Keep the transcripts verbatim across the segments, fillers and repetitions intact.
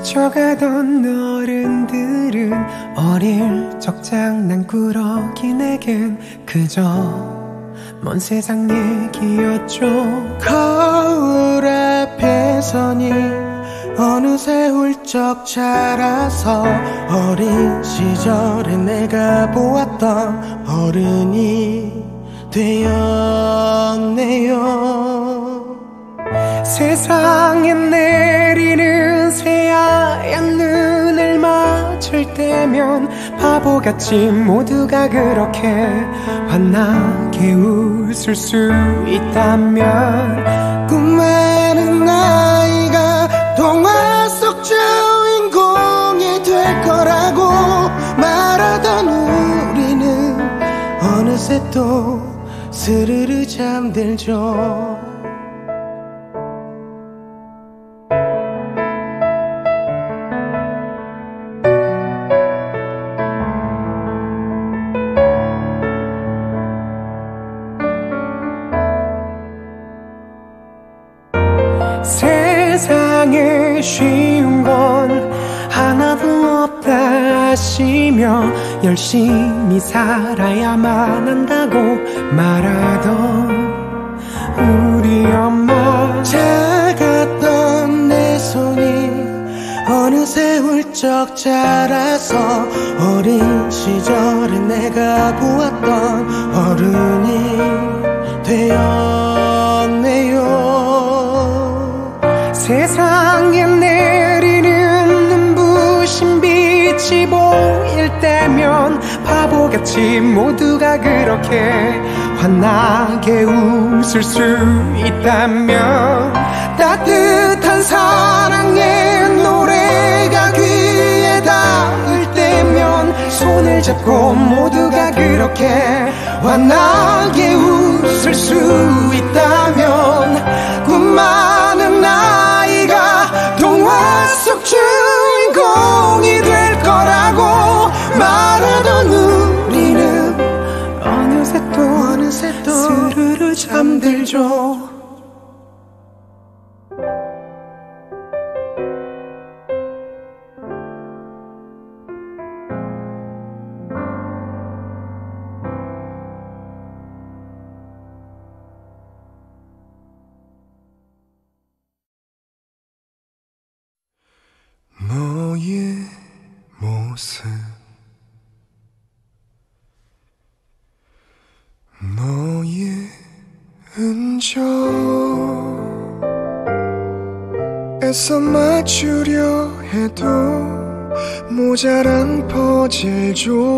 스쳐가던 어른들은 어릴 적 장난꾸러기 내겐 그저 먼 세상 얘기였죠. 거울 앞에 서니 어느새 훌쩍 자라서 어린 시절에 내가 보았던 어른이 되었네요. 세상에 내리는 새하얀 눈을 맞을 때면 바보같이 모두가 그렇게 환하게 웃을 수 있다면 꿈 많은 아이가 동화 속 주인공이 될 거라고 말하던 우리는 어느새 또 스르르 잠들죠. 세상에 쉬운 건 하나도 없다 하시며 열심히 살아야만 한다고 말하던 우리 엄마. 작았던 내 손이 어느새 훌쩍 자라서 어린 시절에 내가 보았던 어른이 되었네요. 세상에 내리는 눈부신 빛이 보일 때면 바보같이 모두가 그렇게 환하게 웃을 수 있다면 따뜻한 사랑의 노래가 귀에 닿을 때면 손을 잡고 모두가 그렇게 환하게 웃을 수 있다면 꿈 많은 아이가 동화 속 주인공이 될 거라고 말하던 우리는 어느새 또 어느새 또 스르르 잠들죠. 너의 모습 너의 흔적 애써 맞추려 해도 모자란 퍼즐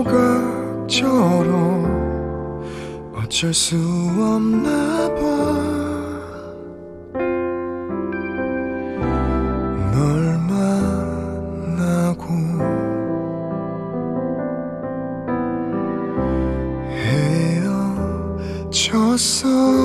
조각처럼 어쩔 수 없나 봐. 널 만나고 헤어졌어.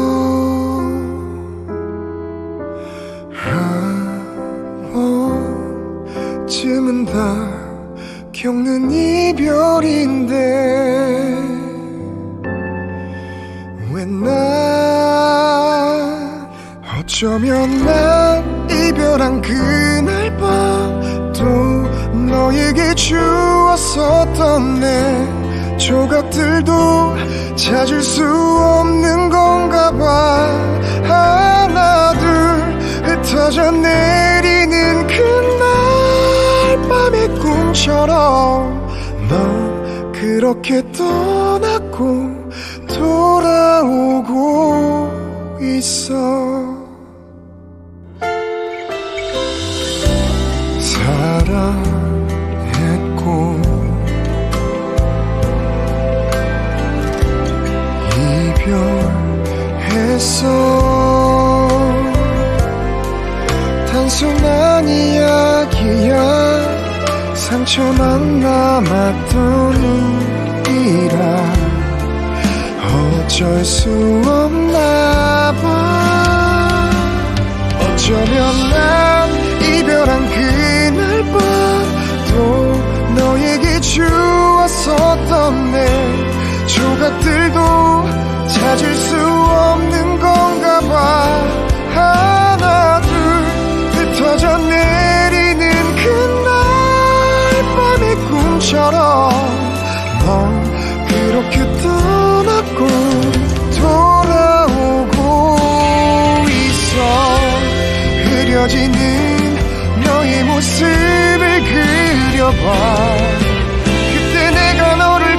한 번쯤은 다 겪는 이별인데 왜 난 어쩌면 난 이별한 그날 밤도 너에게 주었었던 내 조각들도 찾을 수 없는 건가 봐. 하나 둘 흩어져 내리는 그날 밤의 꿈처럼 넌 그렇게 떠났고 돌아오고 있어. 사랑했고 이별했어. 단순한 이야기야. 상처만 남았던 이라 어쩔 수 없나 봐. 어쩌면 난 이별한 그날 밤도 너에게 주었었던 내 조각들도 찾을 수 없는 건가 봐. 하나 둘 흩어져 내리는 그 그려지는 너의 모습을 그려봐. 그때 내가 너를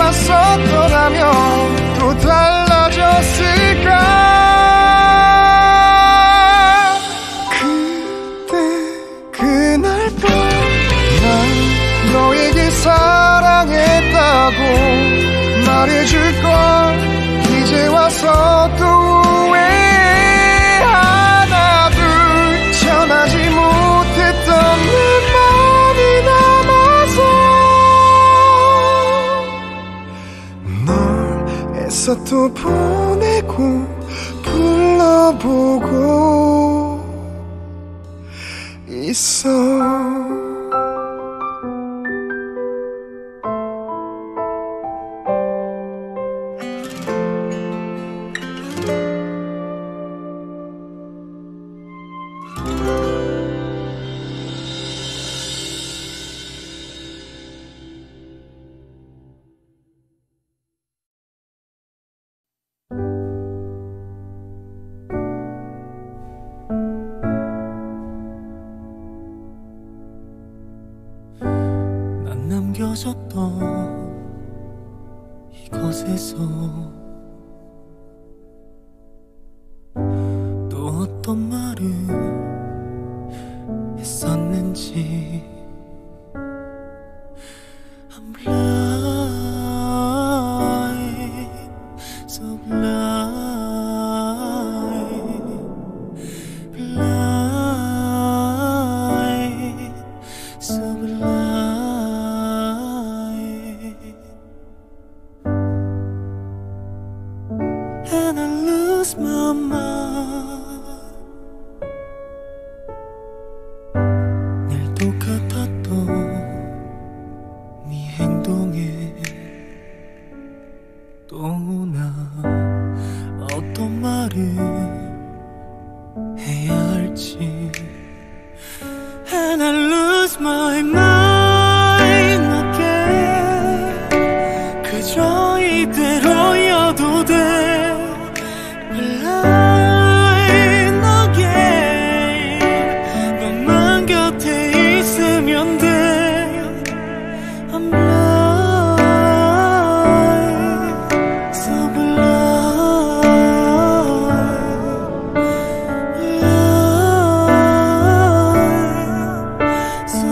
잡았었더라면 또 달라졌을까. 그때 그날 밤 난 너에게 사랑했다고 말해줄걸. 이제 와서 또 후회해. 하나 둘 전하지 못했던 내 마음이 남아서 널 애써 또 보내고 불러보고 있어. 남겨졌던 이곳에서 또 어떤 말을 했었는지 I'm blind, so blind, blind, so blind. And I lose my mind. 늘 똑같았던 네 행동에 또나 어떤 말을 해야 할지. And I lose my mind again. 그저 이대로여도 돼. Blind again. 너만 곁에 있으면 돼. I'm blind, so blind, blind, so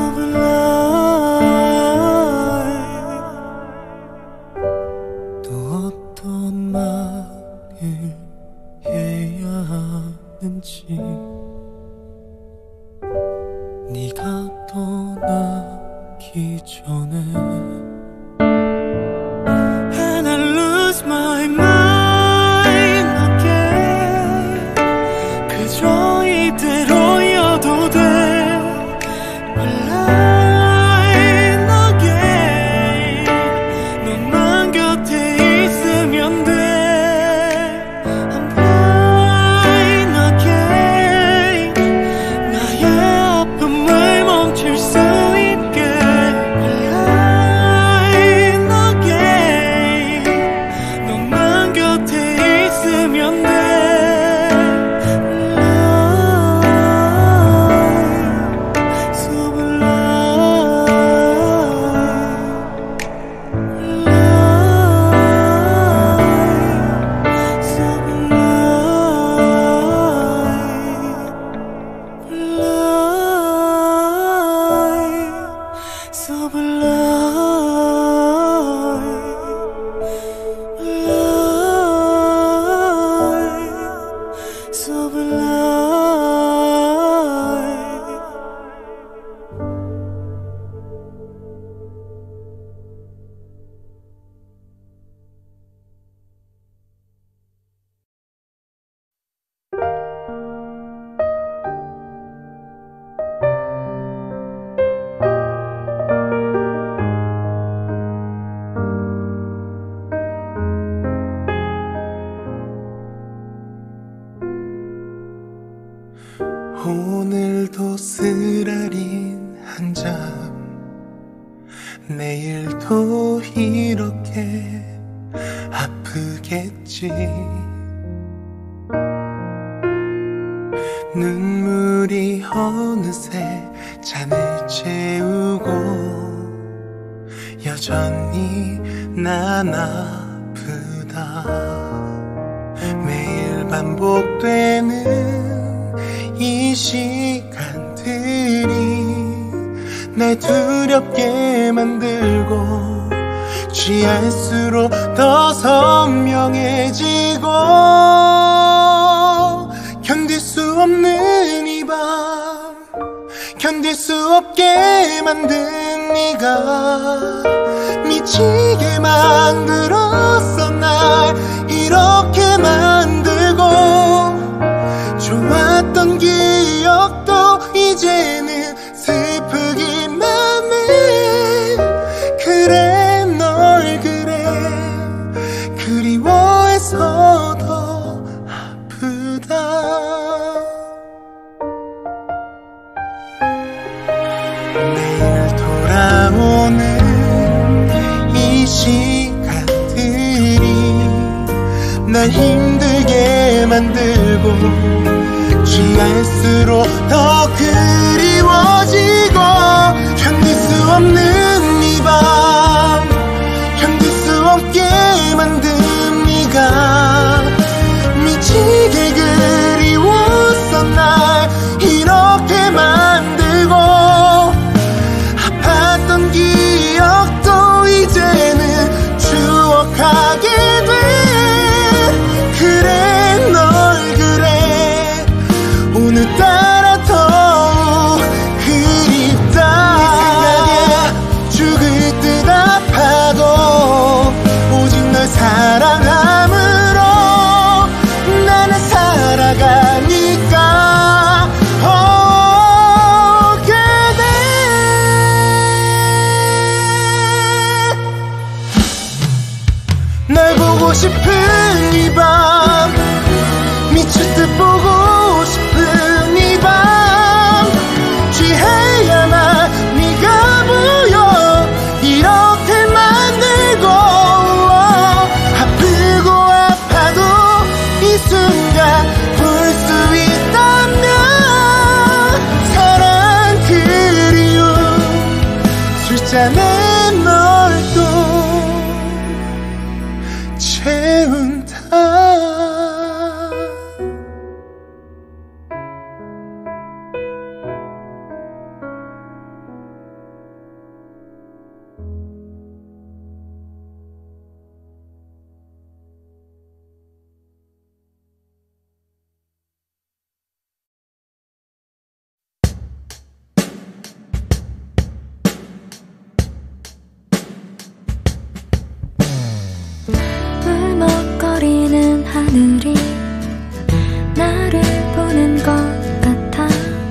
blind. 또 어떤 말을 해야 하는지. 네가 떠나기 전에. And I lose my mind again. 그저 이대로여도 돼. Blind again. 너만 곁에 있으면 돼. I'm blind again. 나의 아픔을 멈출 수 있게. Blind again. 너만 곁에 있으면 돼. Blind, so blind, so 오늘도 쓰라린 한잠, 내일도 이렇게 아프겠지. 눈물이 어느새 잔을 채우고 여전히 난 아프다. 매일 반복되는 이 시간들이 날 두렵게 만들고 취할수록 더 선명해지고 견딜 수 없는 이 밤 견딜 수 없게 만든 네가 미치게 만들었어. 날 이렇게 만들고 좋았던 기억도 이제는 슬프기만 해. 그래 널 그래 그리워해서 더 아프다. 매일 돌아오는 이 시간들이 날 힘들게 만들고 취할수록 더 그리워지고 견딜 수 없는 이 밤 견딜 수 없게 만든 네가 미치게 그리웠어. 날 이렇게 만들고 아팠던 기억도 이제는 추억하게 돼. 그래 널 그래 오늘따라 더욱 그립다. 네 생각에 죽을 듯 아파도 오직 널 사랑함으로 나는 살아가니까. 어, 그대 널 보고 싶은 이 밤 미칠 듯 보고 싶은 이 밤 취해야만 네가 보여 이렇게 만들고 아프고 아파도 이 순간 볼 수 있다면 사랑 그리움 술잔에 널 또 채운다. 울먹거리는 하늘이 나를 보는 것 같아.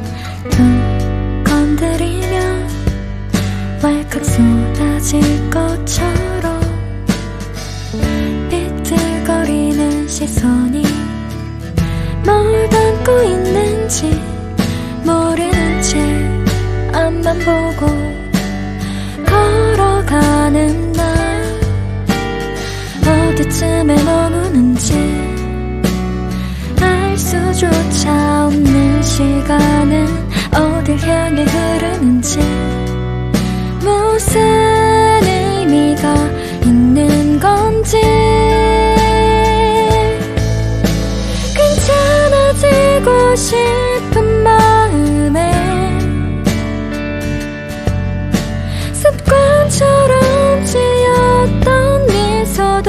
툭 건드리면 왈칵 쏟아질 것처럼 비틀거리는 시선이 뭘 담고 있는지 모르는 채 앞만 보고 걸어가는 날 어디쯤에 머무는지 알 수조차 없는 시간은 어딜 향해 흐르는지 무슨 의미가 있는 건지 괜찮아지고 싶은 마음에 습관처럼 지었던 미소도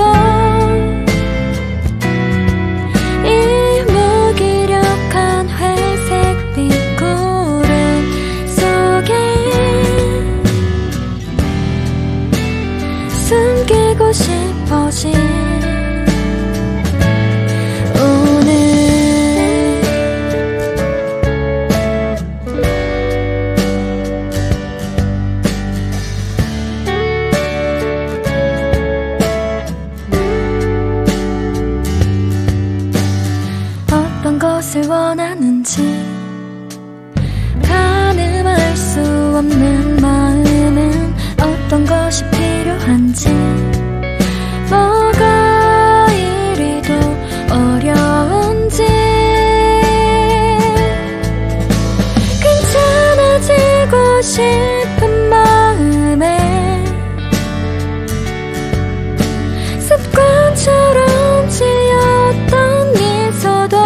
이 무기력한 회색빛 구름 속에 숨기고 싶어진 것을 원하는지 가늠할 수 없는 마음은 어떤 것이 필요한지 뭐가 이리도 어려운지 싶은 마음에 습관처럼 지었던 미소도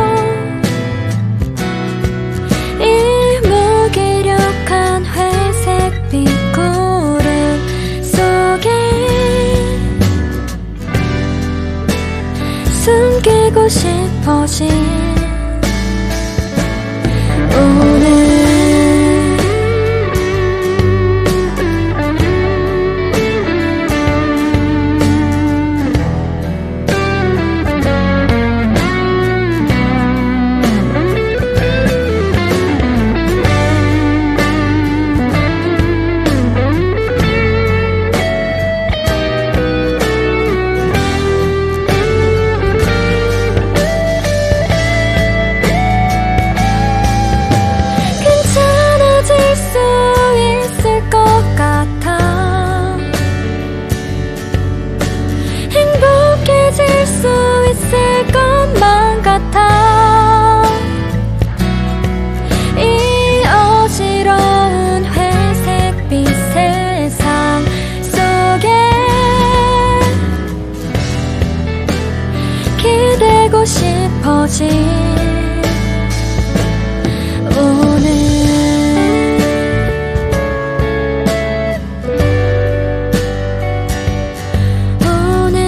이 무기력한 회색빛 구름 속에 숨기고 싶어진 오늘 싶어진 오늘 오늘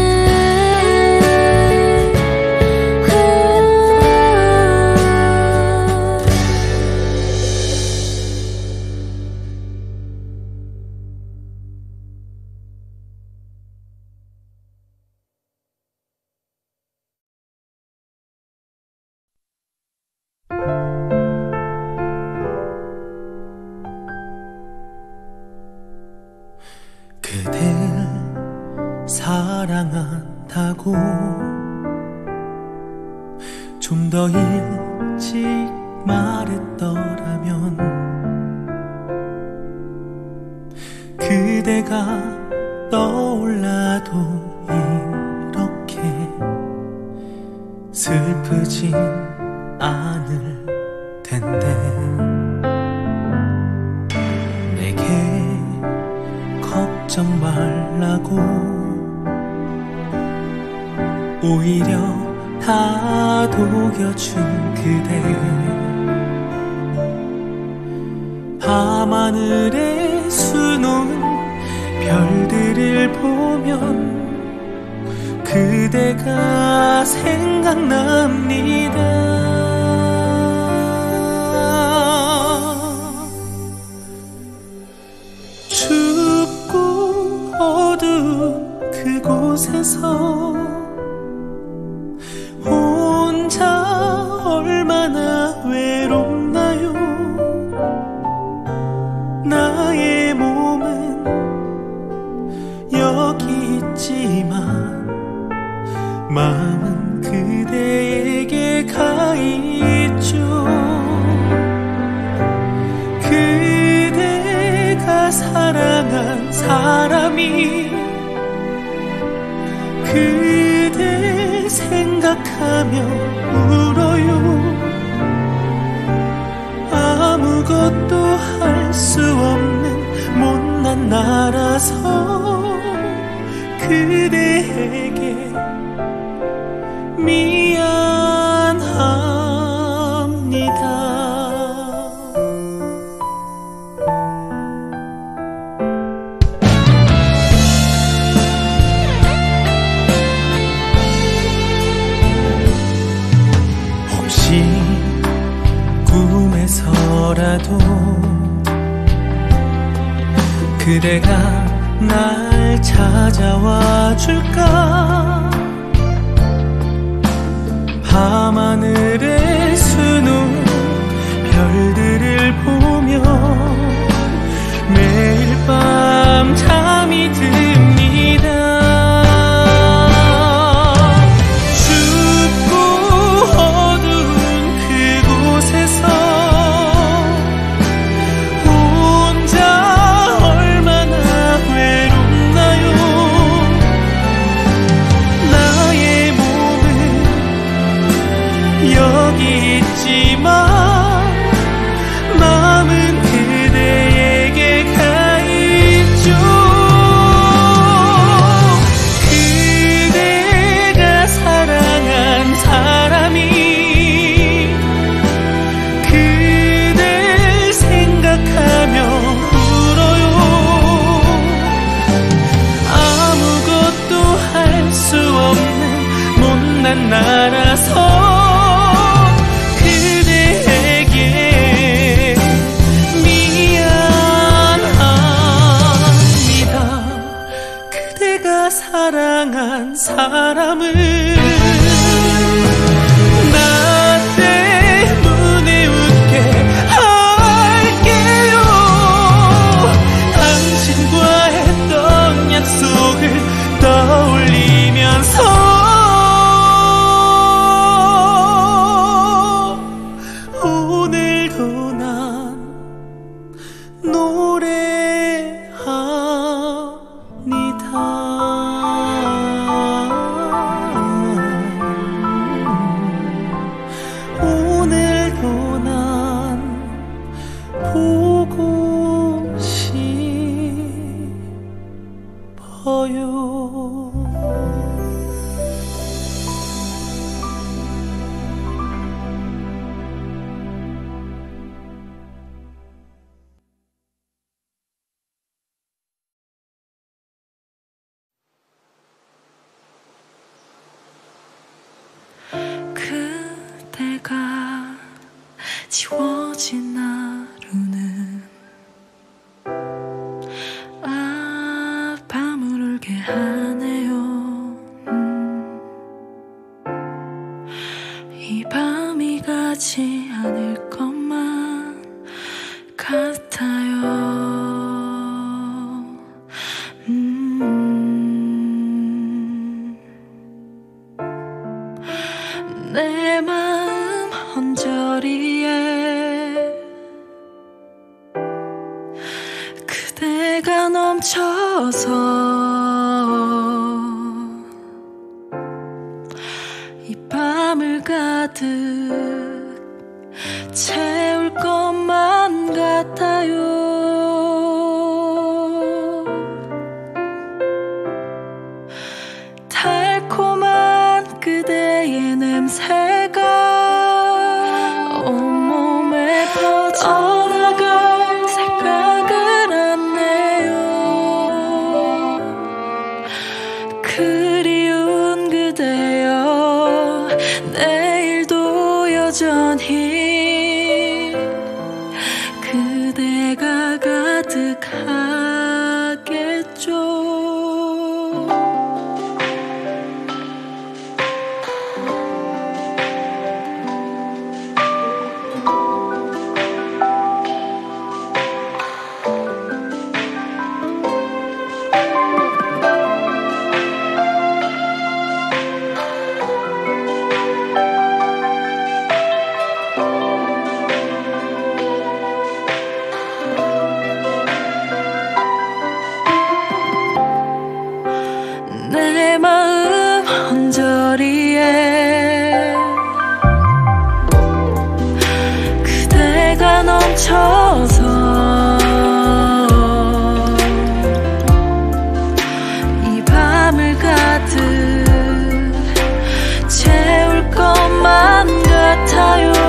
그댈 사랑한다고 좀 더 일찍 말했더라면 그대가 떠올라도 이렇게 슬프진 않을 텐데 내게 걱정 말라고 오히려 다독여준 그대 밤하늘에 수놓은 별들을 보면 그대가 생각납니다. 춥고 어두운 그곳에서 혼자 얼마나 외롭나요. 나의 몸은 여기 있지만 마음은 그대에게 가 있죠. 그대가 사랑한 사람이 그대 생각하며 울어요. 아무것도 할 수 없는 못난 나라서 그대에게 미안합니다. 혹시 꿈에서라도 그대가 날 찾아와 줄까. 밤하늘에 수놓은 별들을 보며 매일 밤 잠이 듭니다. 춥고 어두운 그곳에서 여기 있지만 마음은 그대의 지워진 하루는 아 밤을 울게 하네요. 음. 이 밤이 가지 않을 것만 같아요. 음. 내 마음 언저리에 그대가 넘쳐서 이 밤을 가득 채울 것만 같아요. 달콤한 그대의 냄새가 온몸에 퍼져 떠나갈 생각을 안네요. 그리운 그대여 내일도 여전히 그대가 가득하겠죠. 내 마음 언저리에 그대가 넘쳐서 이 밤을 가득 채울 것만 같아요.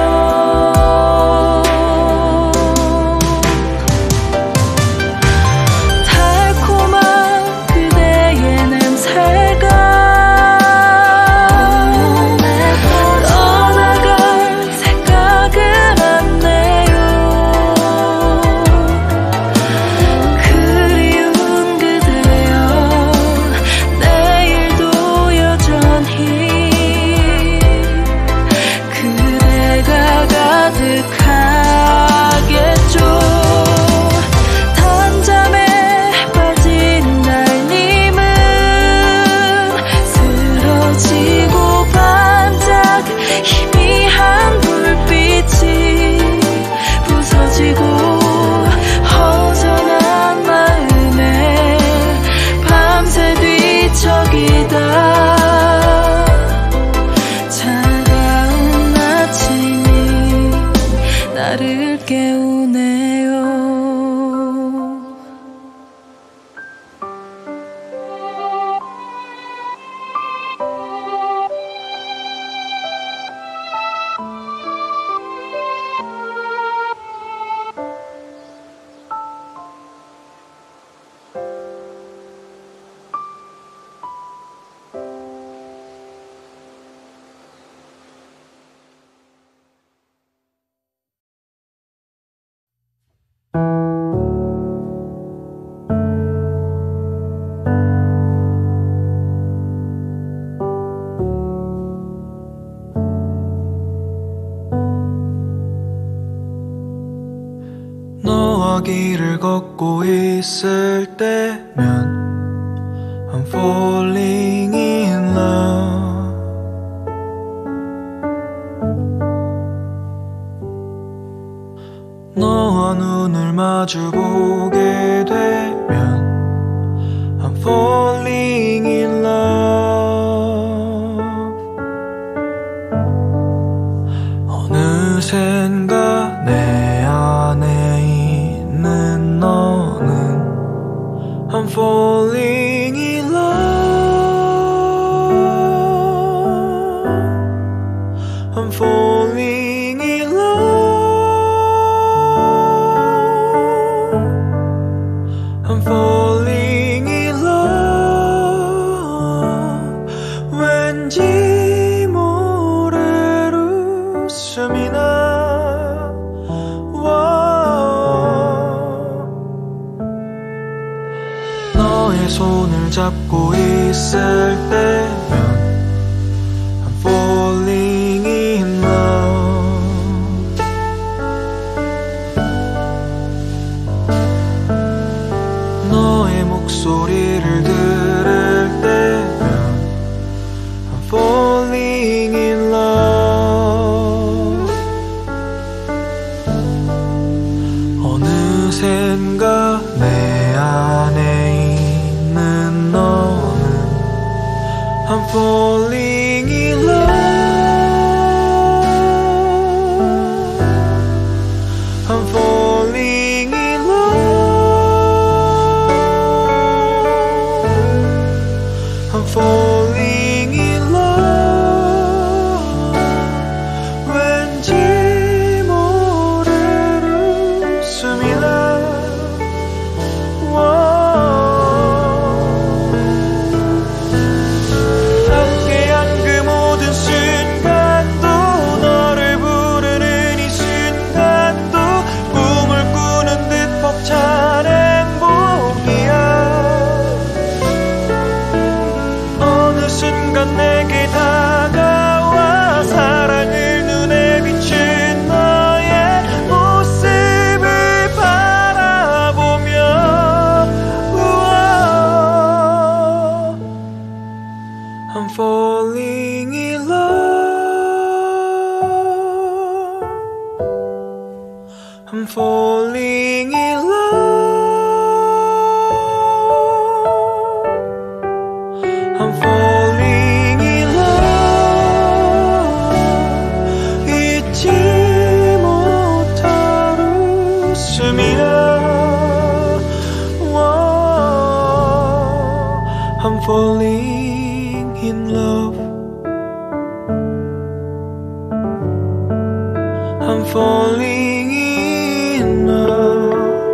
길을 걷고 있을 때면 I'm falling in love. 너와 눈을 마주 보게 되면 I'm falling in love. 어느샌가 내 안에 있는 너는 I'm falling in love. I'm falling in love. I'm falling in love. 왠지 모래로 웃음이 나 붙잡고 있을 때면 I'm falling in love. 너의 목소리를 들을 때면 I'm falling in love. 어느샌가 내 안에 있는 너는 I'm falling in love. I'm falling in love. I'm falling in love. 왠지 모를 웃음이 나. 함께한 그 모든 순간도 너를 부르는 이 순간도 꿈을 꾸는 듯 벅찬 행복이야. 어느 순간 내게 다가와 사랑을 눈에 비춘 너의 모습을 바라보며 우와 I'm falling in love. I'm falling in love. I'm falling in love. 잊지 못할 웃음이야. I'm falling in love. I'm falling in love.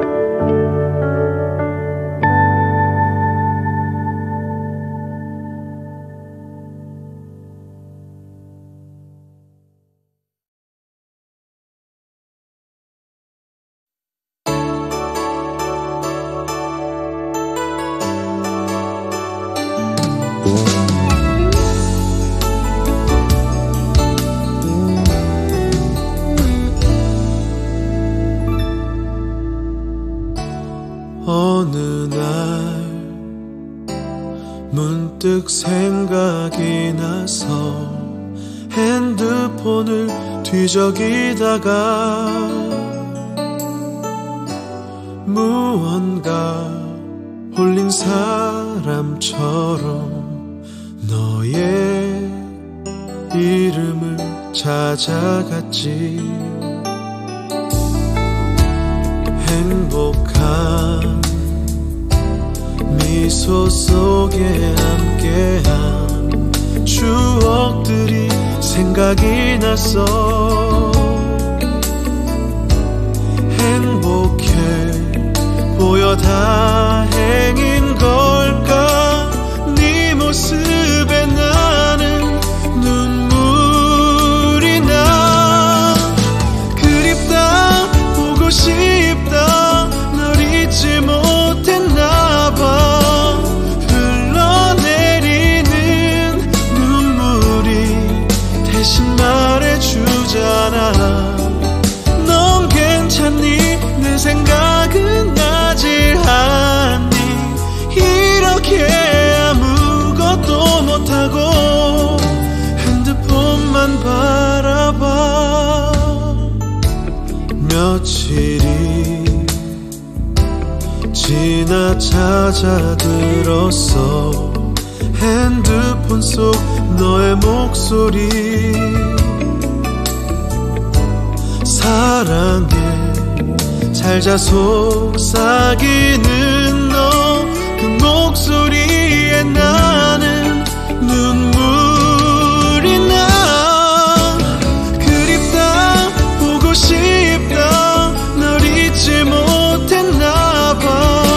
어느 날 문득 생각이 나서 핸드폰을 뒤적이다가 무언가 홀린 사람처럼 너의 이름을 찾아갔지. 행복한 미소 속에 함께한 추억들이 생각이 났어. 행복해 보여 다행인 걸까. 네 모습에 나는 눈물이 나. 그립다 보고 싶다 널 잊지 못했나봐. 흘러내리는 눈물이 대신 말해주잖아. 넌 괜찮니? 내 생각은 나질 않니? 이렇게 아무것도 못하고 핸드폰만 바라봐. 며칠이 지나 찾아들었어. 핸드폰 속 너의 목소리. 사랑해 살자 속삭이는 너. 그 목소리에 나는 눈물이 나. 그립다 보고 싶다 널 잊지 못했나봐.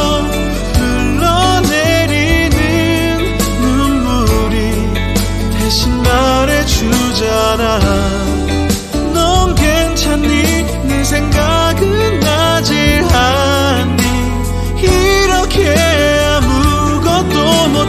흘러내리는 눈물이 대신 말해주잖아. 넌 괜찮니? 내 생각은 나질 않니? 이렇게 아무것도 못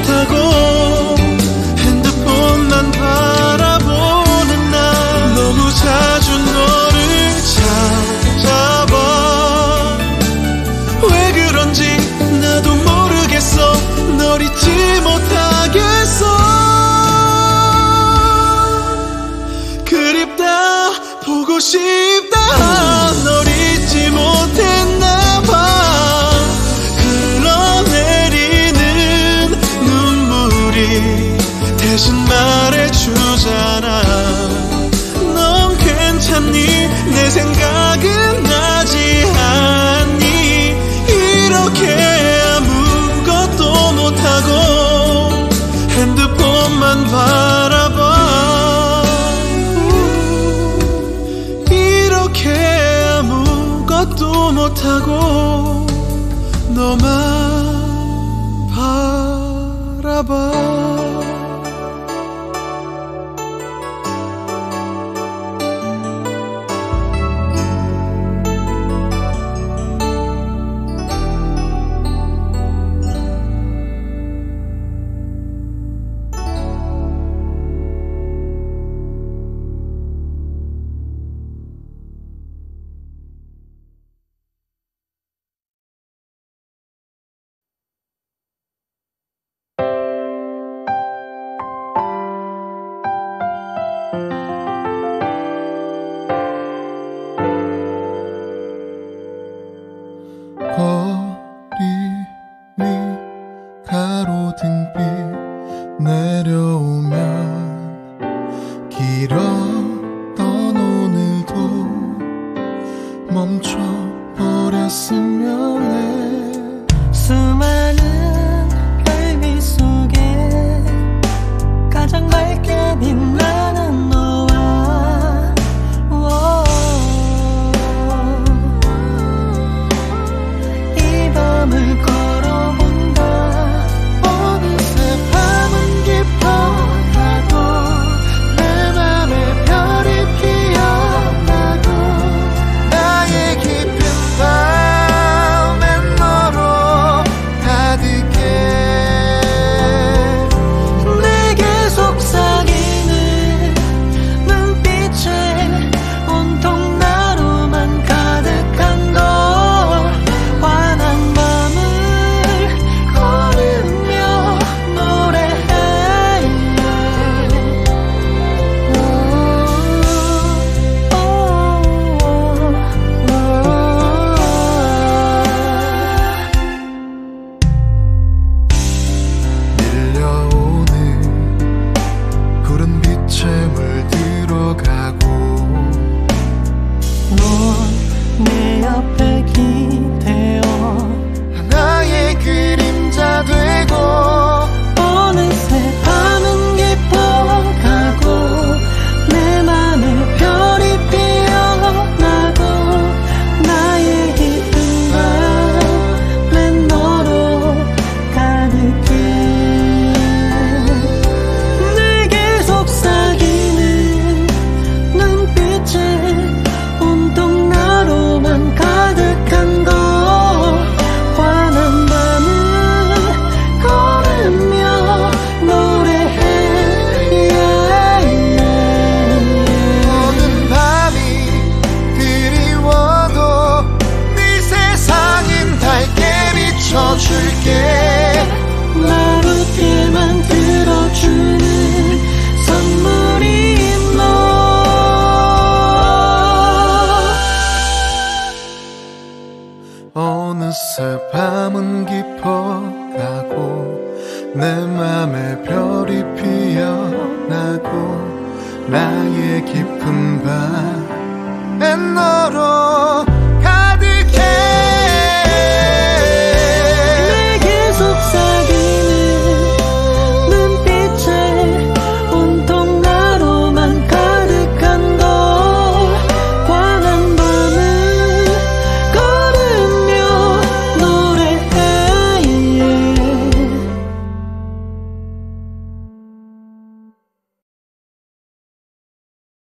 싶다. 널 잊지 못했나봐. 흘러내리는 눈물이 대신 말해주잖아. 넌 괜찮니? 내 생각은 나지 않니? 이렇게 아무것도 못하고 핸드폰만 바라봐. 이렇게 아무것도 못하고 너만 바라봐. 거리 위 가로등빛 내려오면 길었던 오늘도 멈춰버렸으면 해. 수많은 별빛 속에 가장 밝게 빛나는 너와 이 밤을 걸어본다. 어느새 밤은 깊어가고 내 맘에 별이 피어나고 나의 깊은 밤엔 너로 가득해. 내게 속삭이는 눈빛에 온통 나로만 가득한 걸. 환한 밤을 걸으며 노래해. 밀려오는 구름 빛에 물들어가고 넌 내 옆에 기대어 하나의 그림자 되고 어느새 밤은 깊어가고 내 맘에 별이 피어나고 나의 깊은 밤엔 너로 가득해. 내게 속삭이는 눈빛에 온통 나로만 가득한 걸. 환한 밤을 걸으며 노래해. 모든 밤이 그리워도 네 세상은 밝게 비춰줄게. 나를 만들어주는 선물인 너. 어느새 밤은 깊어가고 내 맘에 별이 피어나고 나의 깊은 밤